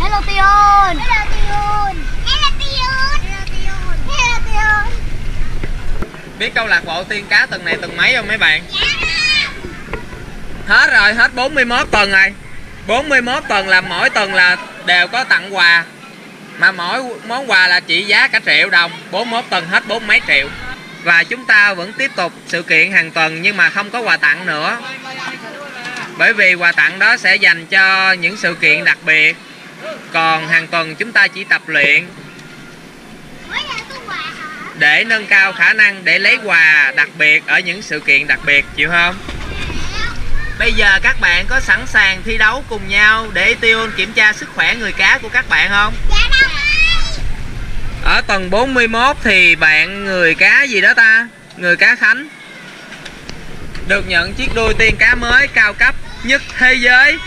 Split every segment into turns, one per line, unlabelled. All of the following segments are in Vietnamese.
Hello Tion. Hello Tion. Hello Tion. Hello Tion.
Biết câu lạc bộ tiên cá tuần này tuần mấy không mấy bạn?
Dạ.
Hết rồi, hết 41 tuần rồi. 41 tuần là mỗi tuần là đều có tặng quà. Mà mỗi món quà là trị giá cả triệu đồng. 41 tuần hết 40 mấy triệu. Và chúng ta vẫn tiếp tục sự kiện hàng tuần nhưng mà không có quà tặng nữa. Bởi vì quà tặng đó sẽ dành cho những sự kiện đặc biệt. Còn hàng tuần chúng ta chỉ tập luyện để nâng cao khả năng để lấy quà đặc biệt ở những sự kiện đặc biệt, chịu không? Bây giờ các bạn có sẵn sàng thi đấu cùng nhau để Tion kiểm tra sức khỏe người cá của các bạn không? Ở tuần 41 thì bạn người cá gì đó ta? Người cá Khánh được nhận chiếc đuôi tiên cá mới cao cấp nhất thế giới,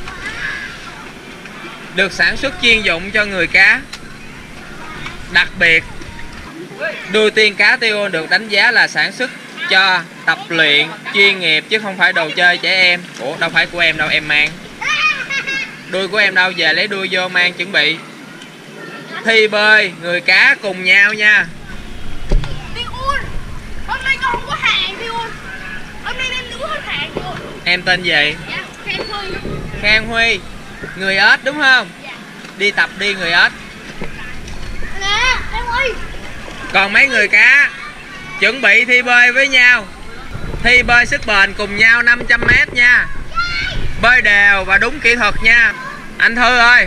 được sản xuất chuyên dụng cho người cá. Đặc biệt đuôi tiên cá Tion được đánh giá là sản xuất cho tập luyện chuyên nghiệp chứ không phải đồ chơi trẻ em. Ủa đâu phải của em đâu, em mang đuôi của em đâu, về lấy đuôi vô mang chuẩn bị thi bơi người cá cùng nhau nha.
Tion, hôm nay con không có hàng Tion. Hôm nay em đứa hết hàng rồi.
Em tên gì?
Dạ, Khang Huy.
Khang Huy. Người ếch đúng không?
Dạ.
Đi tập đi người ếch.
Nè, Khang Huy.
Còn mấy người cá chuẩn bị thi bơi với nhau. Thi bơi sức bền cùng nhau 500m nha. Bơi đều và đúng kỹ thuật nha. Anh Thư ơi,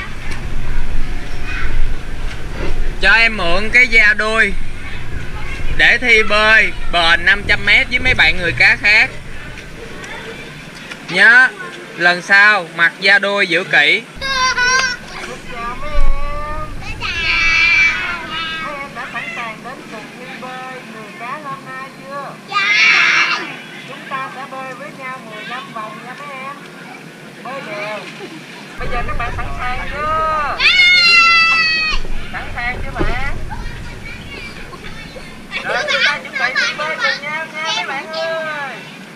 cho em mượn cái da đuôi để thi bơi bền 500m với mấy bạn người cá khác. Nhớ lần sau mặc da đuôi giữ kỹ.
Bây giờ các bạn sẵn sàng chưa? Sẵn sàng chưa bạn? Rồi chúng ta chuẩn bị đi bơi cùng nhau nha mấy bạn ơi.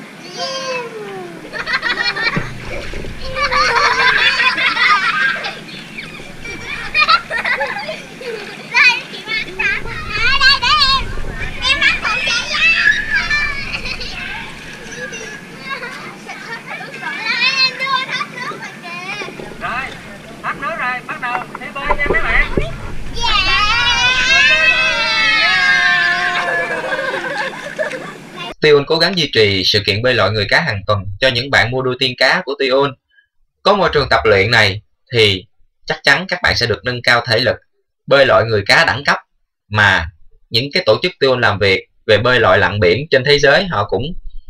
Tion cố gắng duy trì sự kiện bơi lội người cá hàng tuần cho những bạn mua đuôi tiên cá của Tion. Có môi trường tập luyện này thì chắc chắn các bạn sẽ được nâng cao thể lực, bơi lội người cá đẳng cấp mà những cái tổ chức Tion làm việc về bơi lội lặn biển trên thế giới họ cũng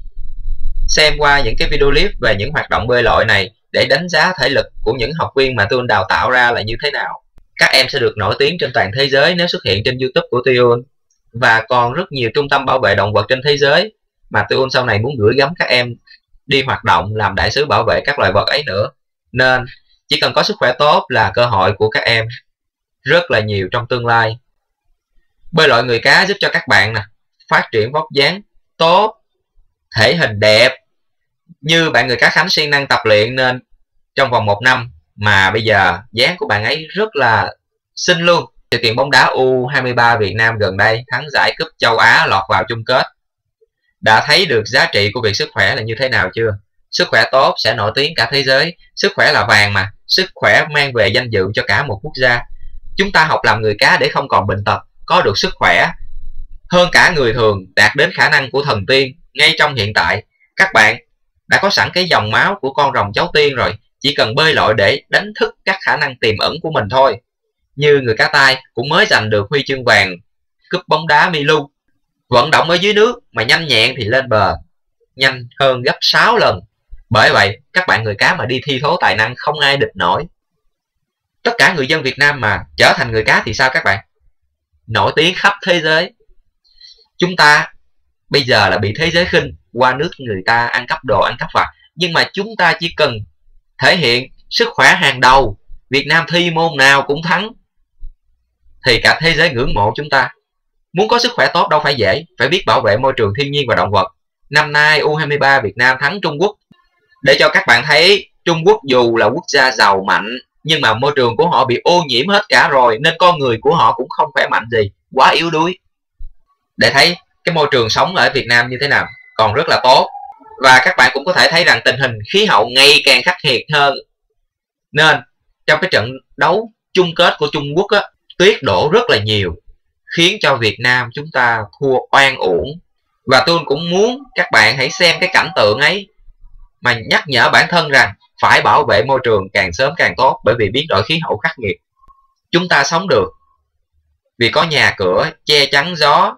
xem qua những cái video clip về những hoạt động bơi lội này để đánh giá thể lực của những học viên mà Tion đào tạo ra là như thế nào. Các em sẽ được nổi tiếng trên toàn thế giới nếu xuất hiện trên YouTube của Tion. Và còn rất nhiều trung tâm bảo vệ động vật trên thế giới mà Tion sau này muốn gửi gắm các em đi hoạt động làm đại sứ bảo vệ các loài vật ấy nữa. Nên chỉ cần có sức khỏe tốt là cơ hội của các em rất là nhiều trong tương lai. Bơi lội người cá giúp cho các bạn phát triển vóc dáng tốt, thể hình đẹp. Như bạn người cá Khánh siêng năng tập luyện nên trong vòng 1 năm mà bây giờ dáng của bạn ấy rất là xinh luôn. Sự kiện bóng đá U23 Việt Nam gần đây thắng giải cúp châu Á lọt vào chung kết. Đã thấy được giá trị của việc sức khỏe là như thế nào chưa? Sức khỏe tốt sẽ nổi tiếng cả thế giới. Sức khỏe là vàng mà. Sức khỏe mang về danh dự cho cả một quốc gia. Chúng ta học làm người cá để không còn bệnh tật, có được sức khỏe hơn cả người thường, đạt đến khả năng của thần tiên. Ngay trong hiện tại, các bạn đã có sẵn cái dòng máu của con rồng cháu tiên rồi. Chỉ cần bơi lội để đánh thức các khả năng tiềm ẩn của mình thôi. Như người cá tai cũng mới giành được huy chương vàng cúp bóng đá Milu. Vận động ở dưới nước mà nhanh nhẹn thì lên bờ nhanh hơn gấp 6 lần. Bởi vậy các bạn người cá mà đi thi thố tài năng không ai địch nổi. Tất cả người dân Việt Nam mà trở thành người cá thì sao các bạn? Nổi tiếng khắp thế giới. Chúng ta bây giờ là bị thế giới khinh, qua nước người ta ăn cắp đồ, ăn cắp vặt. Nhưng mà chúng ta chỉ cần thể hiện sức khỏe hàng đầu, Việt Nam thi môn nào cũng thắng, thì cả thế giới ngưỡng mộ chúng ta. Muốn có sức khỏe tốt đâu phải dễ, phải biết bảo vệ môi trường thiên nhiên và động vật. Năm nay U23 Việt Nam thắng Trung Quốc. Để cho các bạn thấy Trung Quốc dù là quốc gia giàu mạnh, nhưng mà môi trường của họ bị ô nhiễm hết cả rồi, nên con người của họ cũng không khỏe mạnh gì, quá yếu đuối. Để thấy cái môi trường sống ở Việt Nam như thế nào, còn rất là tốt. Và các bạn cũng có thể thấy rằng tình hình khí hậu ngày càng khắc nghiệt hơn. Nên trong cái trận đấu chung kết của Trung Quốc á, tuyết đổ rất là nhiều, khiến cho Việt Nam chúng ta thua oan uổng. Và tôi cũng muốn các bạn hãy xem cái cảnh tượng ấy mà nhắc nhở bản thân rằng phải bảo vệ môi trường càng sớm càng tốt, bởi vì biến đổi khí hậu khắc nghiệt. Chúng ta sống được vì có nhà cửa che chắn gió,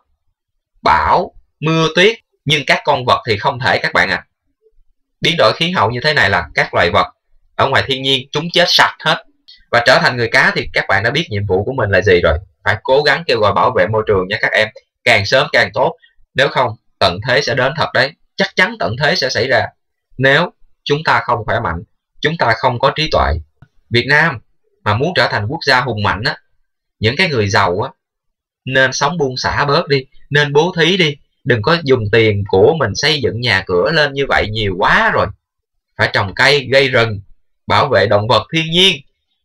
bão, mưa tuyết, nhưng các con vật thì không thể các bạn ạ. Biến đổi khí hậu như thế này là các loài vật ở ngoài thiên nhiên chúng chết sạch hết. Và trở thành người cá thì các bạn đã biết nhiệm vụ của mình là gì rồi. Phải cố gắng kêu gọi bảo vệ môi trường nha các em, càng sớm càng tốt. Nếu không tận thế sẽ đến thật đấy. Chắc chắn tận thế sẽ xảy ra nếu chúng ta không khỏe mạnh, chúng ta không có trí tuệ. Việt Nam mà muốn trở thành quốc gia hùng mạnh á, những cái người giàu á nên sống buông xả bớt đi, nên bố thí đi, đừng có dùng tiền của mình xây dựng nhà cửa lên như vậy nhiều quá rồi. Phải trồng cây, gây rừng, bảo vệ động vật thiên nhiên,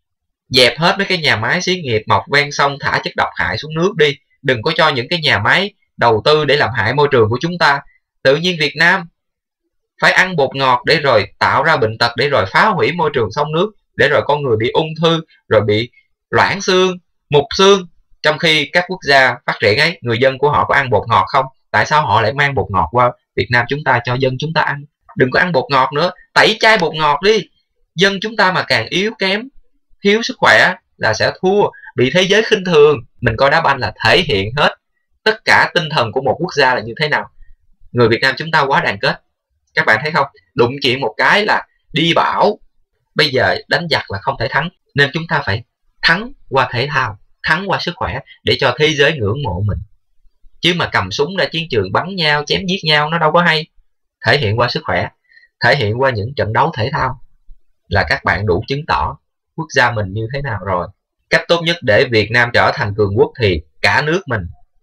dẹp hết mấy cái nhà máy xí nghiệp mọc ven sông thả chất độc hại xuống nước đi. Đừng có cho những cái nhà máy đầu tư để làm hại môi trường của chúng ta. Tự nhiên Việt Nam phải ăn bột ngọt để rồi tạo ra bệnh tật, để rồi phá hủy môi trường sông nước, để rồi con người bị ung thư, rồi bị loãng xương, mục xương. Trong khi các quốc gia phát triển ấy, người dân của họ có ăn bột ngọt không? Tại sao họ lại mang bột ngọt qua Việt Nam chúng ta cho dân chúng ta ăn? Đừng có ăn bột ngọt nữa, tẩy chay bột ngọt đi. Dân chúng ta mà càng yếu kém, thiếu sức khỏe là sẽ thua, bị thế giới khinh thường. Mình coi đá banh là thể hiện hết tất cả tinh thần của một quốc gia là như thế nào. Người Việt Nam chúng ta quá đoàn kết. Các bạn thấy không? Đụng chuyện một cái là đi bảo. Bây giờ đánh giặc là không thể thắng, nên chúng ta phải thắng qua thể thao, thắng qua sức khỏe để cho thế giới ngưỡng mộ mình. Chứ mà cầm súng ra chiến trường bắn nhau, chém giết nhau nó đâu có hay. Thể hiện qua sức khỏe, thể hiện qua những trận đấu thể thao là các bạn đủ chứng tỏ quốc gia mình như thế nào rồi. Cách tốt nhất để Việt Nam trở thành cường quốc thì cả nước mình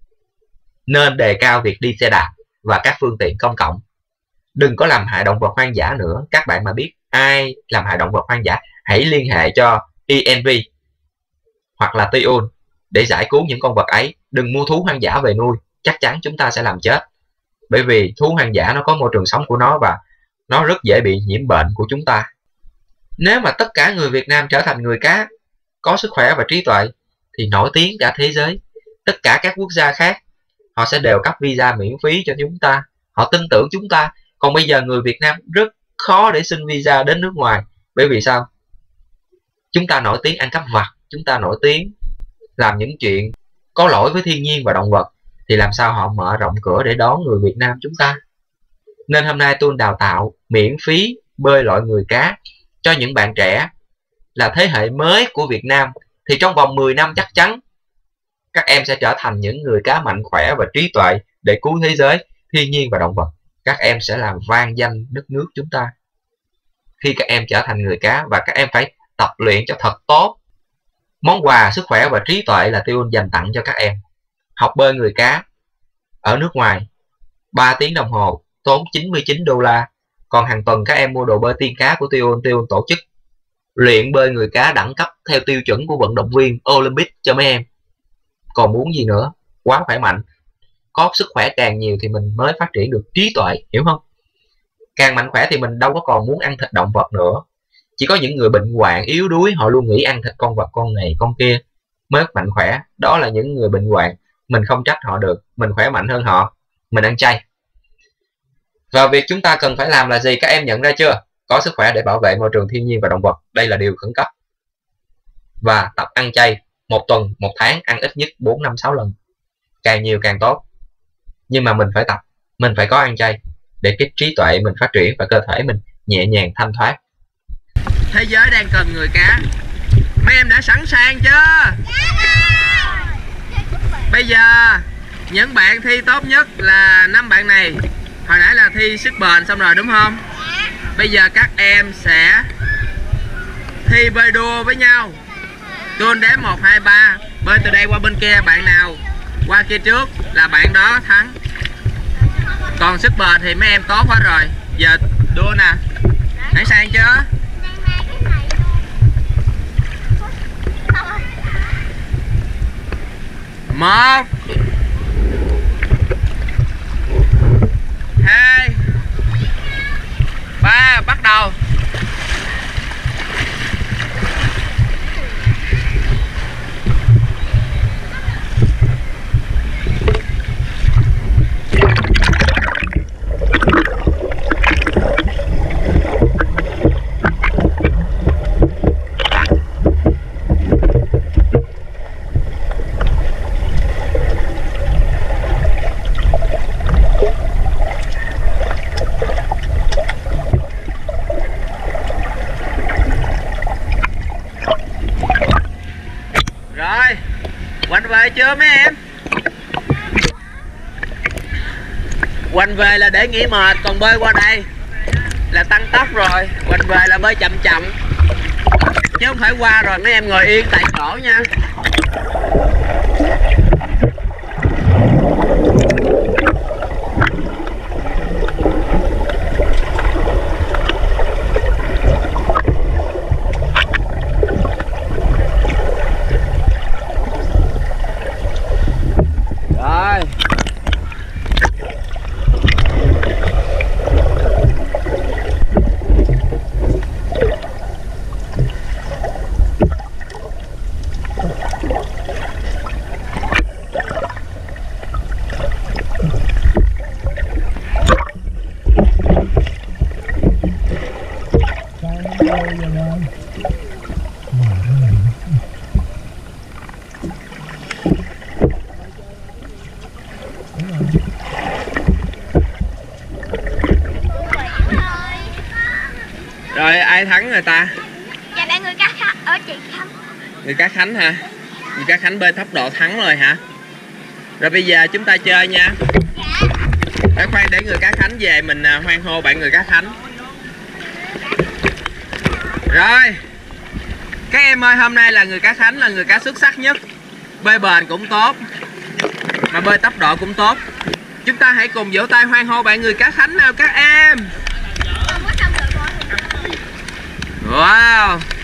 nên đề cao việc đi xe đạp và các phương tiện công cộng. Đừng có làm hại động vật hoang dã nữa. Các bạn mà biết ai làm hại động vật hoang dã, hãy liên hệ cho ENV hoặc là TION để giải cứu những con vật ấy. Đừng mua thú hoang dã về nuôi, chắc chắn chúng ta sẽ làm chết. Bởi vì thú hoang dã nó có môi trường sống của nó và nó rất dễ bị nhiễm bệnh của chúng ta. Nếu mà tất cả người Việt Nam trở thành người cá có sức khỏe và trí tuệ thì nổi tiếng cả thế giới. Tất cả các quốc gia khác họ sẽ đều cấp visa miễn phí cho chúng ta. Họ tin tưởng chúng ta. Còn bây giờ người Việt Nam rất khó để xin visa đến nước ngoài. Bởi vì sao? Chúng ta nổi tiếng ăn cắp vặt, chúng ta nổi tiếng làm những chuyện có lỗi với thiên nhiên và động vật, thì làm sao họ mở rộng cửa để đón người Việt Nam chúng ta. Nên hôm nay tôi đào tạo miễn phí bơi lội người cá cho những bạn trẻ là thế hệ mới của Việt Nam. Thì trong vòng 10 năm chắc chắn các em sẽ trở thành những người cá mạnh khỏe và trí tuệ để cứu thế giới, thiên nhiên và động vật. Các em sẽ làm vang danh đất nước chúng ta khi các em trở thành người cá. Và các em phải tập luyện cho thật tốt. Món quà sức khỏe và trí tuệ là TION dành tặng cho các em. Học bơi người cá ở nước ngoài 3 tiếng đồng hồ tốn 99 đô la. Còn hàng tuần các em mua đồ bơi tiên cá của TION tổ chức luyện bơi người cá đẳng cấp theo tiêu chuẩn của vận động viên Olympic cho mấy em. Còn muốn gì nữa? Quá khỏe mạnh. Có sức khỏe càng nhiều thì mình mới phát triển được trí tuệ, hiểu không? Càng mạnh khỏe thì mình đâu có còn muốn ăn thịt động vật nữa. Chỉ có những người bệnh hoạn yếu đuối họ luôn nghĩ ăn thịt con vật con này con kia mới mạnh khỏe. Đó là những người bệnh hoạn. Mình không trách họ được. Mình khỏe mạnh hơn họ. Mình ăn chay. Và việc chúng ta cần phải làm là gì? Các em nhận ra chưa? Có sức khỏe để bảo vệ môi trường thiên nhiên và động vật. Đây là điều khẩn cấp. Và tập ăn chay. Một tuần, một tháng ăn ít nhất 4, 5, 6 lần. Càng nhiều càng tốt. Nhưng mà mình phải tập. Mình phải có ăn chay để cái trí tuệ mình phát triển và cơ thể mình nhẹ nhàng thanh thoát.
Thế giới đang cần người cá. Mấy em đã sẵn sàng chưa? Bây giờ những bạn thi tốt nhất là 5 bạn này. Hồi nãy là thi sức bền xong rồi đúng không? Bây giờ các em sẽ thi bơi đua với nhau. Tôi đếm 1, 2, 3. Bơi từ đây qua bên kia. Bạn nào qua kia trước là bạn đó thắng. Còn sức bền thì mấy em tốt hết rồi. Giờ đua nè. Sẵn sàng chưa? 1 2 3 bắt đầu. Rồi, quanh về chưa mấy em? Quanh về là để nghỉ mệt, còn bơi qua đây là tăng tốc rồi. Quanh về là bơi chậm chậm, chứ không phải qua rồi mấy em ngồi yên tại chỗ nha. Rồi. Rồi ai thắng người ta?
Dạ là người cá Khánh ở chị Khánh.
Người cá Khánh hả? Người cá Khánh bơi tốc độ thắng rồi hả? Rồi bây giờ chúng ta chơi nha. Dạ. Khoan để người cá Khánh về mình hoan hô bạn người cá Khánh. Rồi. Các em ơi, hôm nay là người cá Khánh là người cá xuất sắc nhất. Bơi bền cũng tốt, mà bơi tốc độ cũng tốt. Chúng ta hãy cùng vỗ tay hoan hô bạn người cá Khánh nào các em.
Không có xong rồi.
Wow.